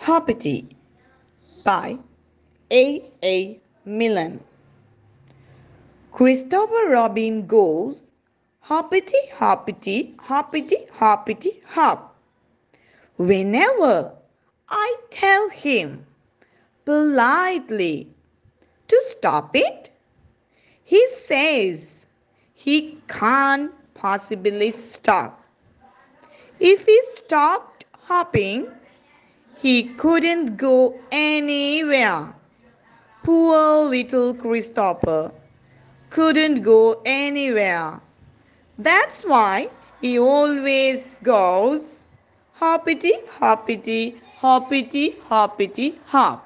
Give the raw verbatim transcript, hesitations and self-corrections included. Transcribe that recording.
Hoppity by A. A. Millen. Christopher Robin goes hoppity hoppity hoppity hoppity hop. Whenever I tell him politely to stop it, he says he can't possibly stop. If he stopped hopping, he couldn't go anywhere. Poor little Christopher couldn't go anywhere. That's why he always goes hoppity hoppity hoppity hoppity hop.